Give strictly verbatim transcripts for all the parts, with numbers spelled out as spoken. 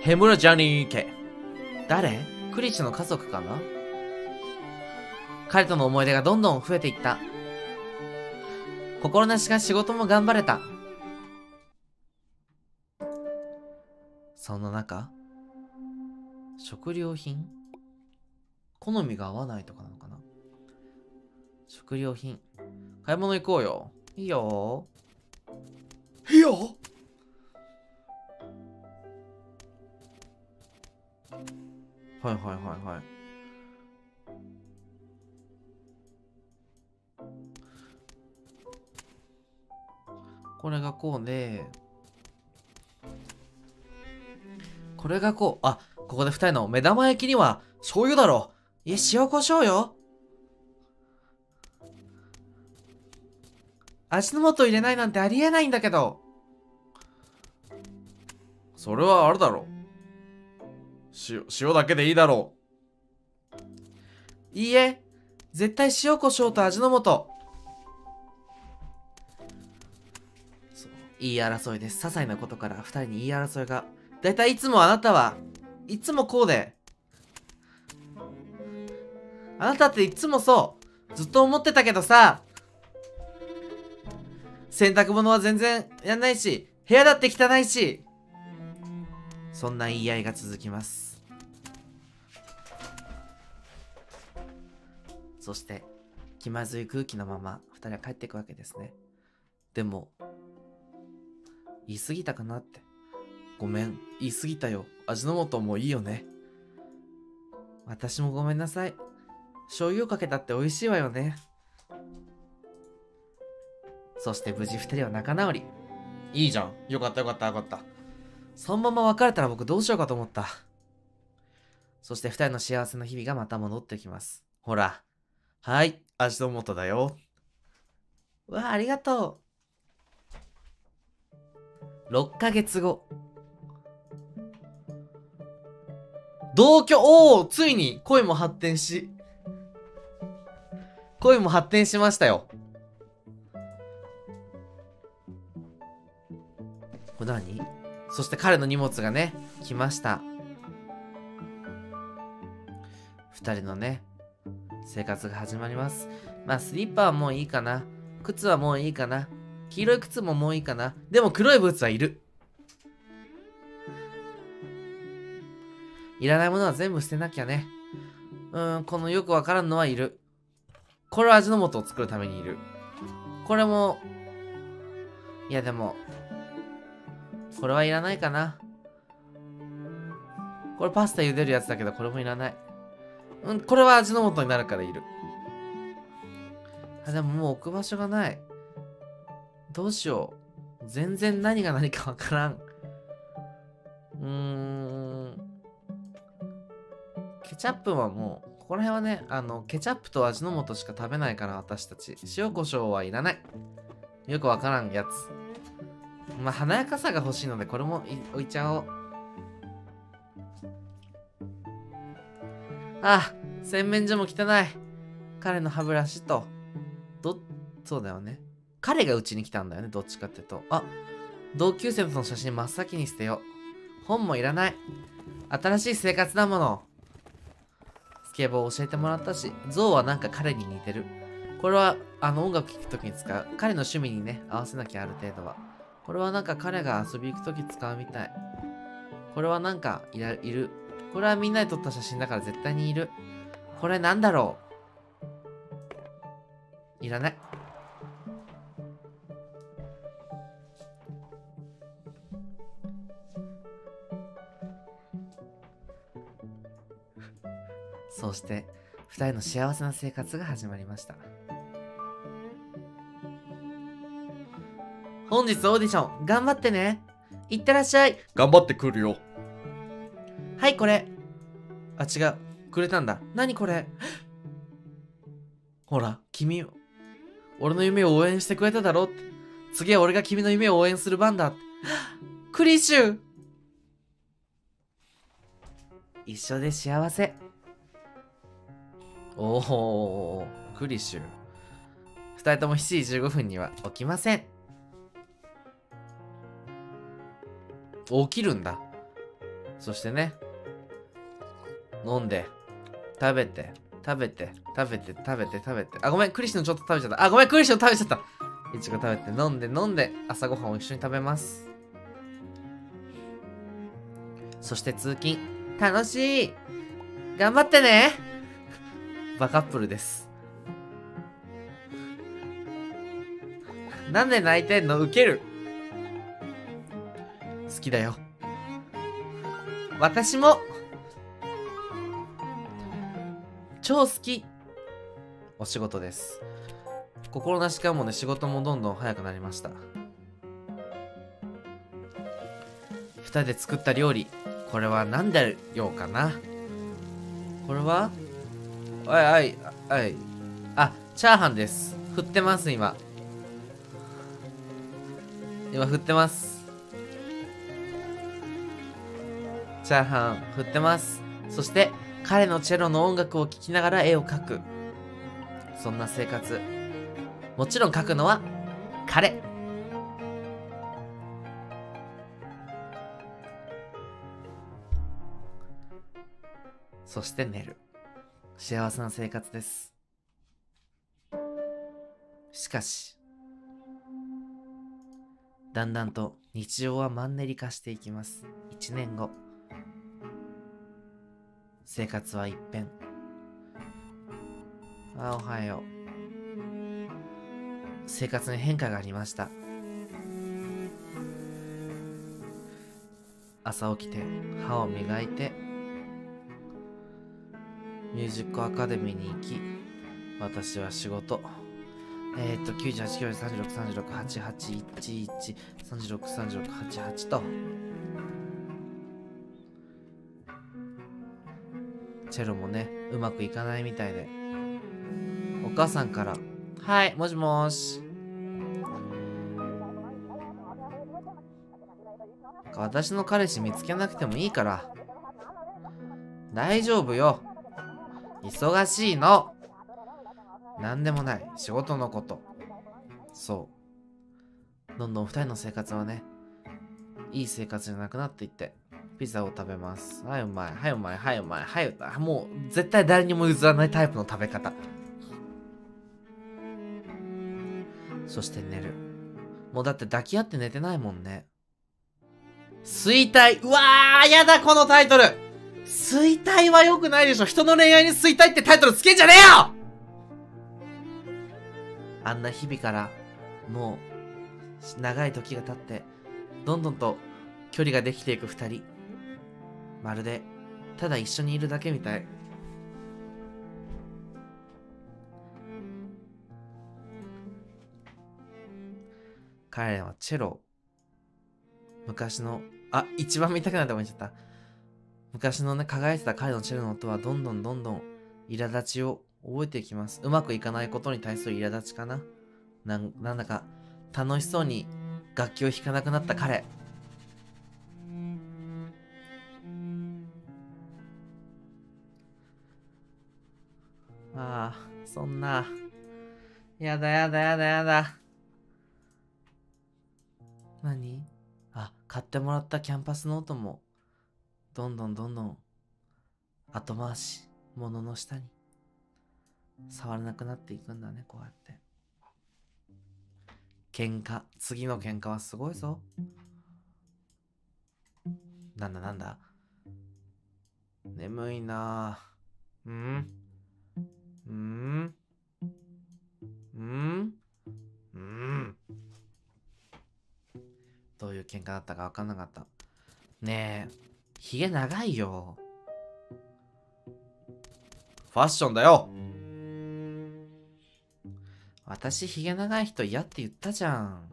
ヘムラジャニー家。誰？クリッシュの家族かな？彼との思い出がどんどん増えていった。心なしか仕事も頑張れた。そんな中、食料品？好みが合わないとかなのかな？食料品。買い物行こうよ。いいよ。いいよ。はいはいはいはい。これがこうで、これがこう、あ、ここで二人の目玉焼きには醤油だろ。いや、塩コショウよ。味の素入れないなんてありえないんだけど。それはあれだろ。塩、塩だけでいいだろう。いいえ、絶対塩コショウと味の素。そう、言い争いです。些細なことから二人に言い争いが。だいたいいつもあなたはいつもこうで。あなたっていつもそう。ずっと思ってたけどさ。洗濯物は全然やんないし、部屋だって汚いし。そんな言い合いが続きます。そして、気まずい空気のまま二人は帰っていくわけですね。でも、言い過ぎたかなって。ごめん、言い過ぎたよ。味の素もいいよね。私もごめんなさい。醤油をかけたって美味しいわよね。そして無事二人は仲直り。いいじゃん。よかったよかったよかった。そのまま別れたら僕どうしようかと思った。そして二人の幸せな日々がまた戻ってきます。ほら。はい、味の素だよ。うわ、ありがとう。ろっかげつご。同居、おー、ついに恋も発展し、恋も発展しましたよ。これ何？そして彼の荷物がね、来ました。二人のね、生活が始まります。まあ、スリッパはもういいかな。靴はもういいかな。黄色い靴ももういいかな。でも黒いブーツはいる。いらないものは全部捨てなきゃね。うーん、このよくわからんのはいる。これは味の素を作るためにいる。これも、いやでも、これはいらないかな。これパスタ茹でるやつだけど、これもいらない。うん、これは味の素になるからいる。あ、でももう置く場所がない。どうしよう。全然何が何かわからん。うーん。ケチャップはもう、ここら辺はね、あの、ケチャップと味の素しか食べないから私たち。塩コショウはいらない。よくわからんやつ。まあ、華やかさが欲しいので、これも置いちゃおう。あ、洗面所も汚い。彼の歯ブラシと、ど、そうだよね。彼がうちに来たんだよね、どっちかっていうと。あ、同級生との写真真っ先に捨てよう。本もいらない。新しい生活だもの。スケボー教えてもらったし、ゾウはなんか彼に似てる。これは、あの音楽聴くときに使う。彼の趣味にね、合わせなきゃある程度は。これはなんか彼が遊び行くとき使うみたい。これはなんかいら、いる。これはみんなで撮った写真だから絶対にいる。これなんだろう？いらない。そうして、二人の幸せな生活が始まりました。本日オーディション、頑張ってね。いってらっしゃい。頑張ってくるよ。はい、これ。あ、違う。くれたんだ。何これ。ほら、君、俺の夢を応援してくれただろって。次は俺が君の夢を応援する番だって。クリシュ一緒で幸せ。おお、クリシュ。二人ともしちじじゅうごふんには起きません。起きるんだ。 そしてね、飲んで、食べて、食べて、食べて、食べて、食べて。あ、ごめん、クリスのちょっと食べちゃった。あ、ごめん、クリスの食べちゃった。いちご食べて、飲んで、飲んで、朝ごはんを一緒に食べます。そして通勤。楽しい。頑張ってね。バカップルです。なんで泣いてんの？ウケる。好きだよ。私も。超好き。お仕事です。心なしかもね、仕事もどんどん早くなりました。二人で作った料理。これは何だようかな。これはおいおいおい。あ、チャーハンです。振ってます、今。今振ってます。チャーハン振ってます。そして、彼のチェロの音楽を聴きながら絵を描く。そんな生活。もちろん描くのは、彼。そして寝る。幸せな生活です。しかし、だんだんと日常はマンネリ化していきます。いちねんご。生活は一変。あ、おはよう。生活に変化がありました。朝起きて歯を磨いてミュージックアカデミーに行き、私は仕事えー、っときゅうじゅうはち、きゅうじゅうさんじゅうろく、さんじゅうろく、はちじゅうはち、いちいち、さんじゅうろく、さんじゅうろく、はちじゅうはちとチェロもね、うまくいかないみたいで、お母さんから「はい、もしもーし。私の彼氏見つけなくてもいいから。大丈夫よ。忙しいの。なんでもない。仕事のこと。そう。どんどん二人の生活はね、いい生活じゃなくなっていって、ピザを食べます。はい、うまい。はい、うまい。はい、うまい。はい、もう、絶対誰にも譲らないタイプの食べ方。そして寝る。もうだって抱き合って寝てないもんね。衰退。うわー、やだ、このタイトル。衰退は良くないでしょ。人の恋愛に衰退ってタイトルつけんじゃねえよ。あんな日々から、もう、長い時が経って、どんどんと距離ができていく二人。まるで、ただ一緒にいるだけみたい。彼らはチェロ。昔の、あ、一番見たくなって思っちゃった。昔のね、輝いてた彼のチェロの音はどんどんどんどん苛立ちを覚えていきます。うまくいかないことに対する苛立ちかな。なん、なんだか楽しそうに楽器を弾かなくなった彼。ああ、そんな。やだやだやだやだ。何？あ、買ってもらったキャンパスノートも、どんどんどんどん、後回し、物の下に、触らなくなっていくんだね、こうやって。喧嘩、次の喧嘩はすごいぞ。なんだなんだ。眠いなぁ。うんうんうんうんどういう喧嘩だったか分かんなかった。ねえ、ひげ長いよ。ファッションだよ。私ひげ長い人嫌って言ったじゃん。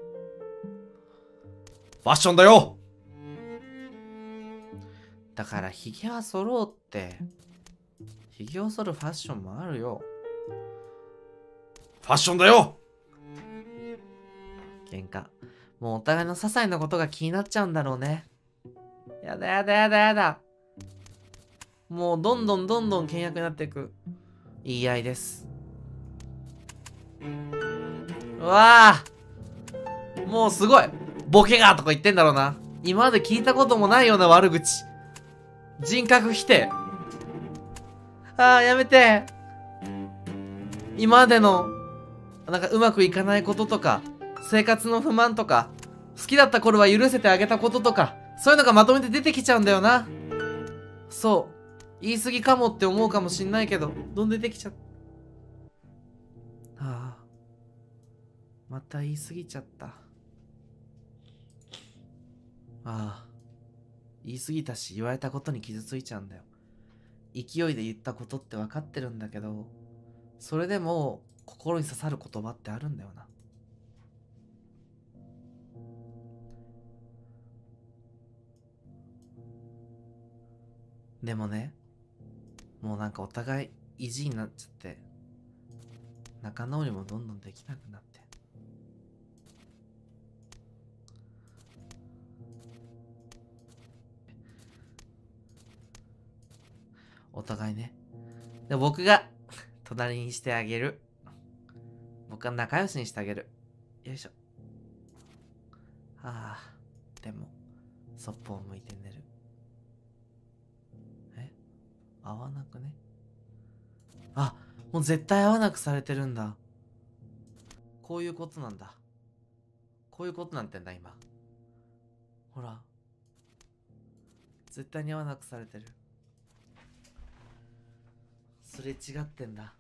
ファッションだよ。だからひげは剃ろうって。ひげを剃るファッションもあるよ。ファッションだよ。喧嘩。もうお互いの些細なことが気になっちゃうんだろうね。やだやだやだやだ。もうどんどんどんどん険悪になっていく言い合いです。うわあ、もうすごいボケがとか言ってんだろうな。今まで聞いたこともないような悪口。 人格否定。ああ、やめて。今までの、なんかうまくいかないこととか、生活の不満とか、好きだった頃は許せてあげたこととか、そういうのがまとめて出てきちゃうんだよな。そう。言い過ぎかもって思うかもしんないけど、どんどん出てきちゃった。ああ。また言い過ぎちゃった。ああ。言い過ぎたし、言われたことに傷ついちゃうんだよ。勢いで言ったことって分かってるんだけど、それでも心に刺さる言葉ってあるんだよな。でもね、もうなんかお互い意地になっちゃって、仲直りもどんどんできなくなって。お互いね。で、僕が隣にしてあげる。僕は仲良しにしてあげる。よいしょ。ああ、でも、そっぽを向いて寝る。え、合わなくね？あ、もう絶対合わなくされてるんだ。こういうことなんだ。こういうことなんてんだ、今。ほら。絶対に合わなくされてる。すれ違ってんだ。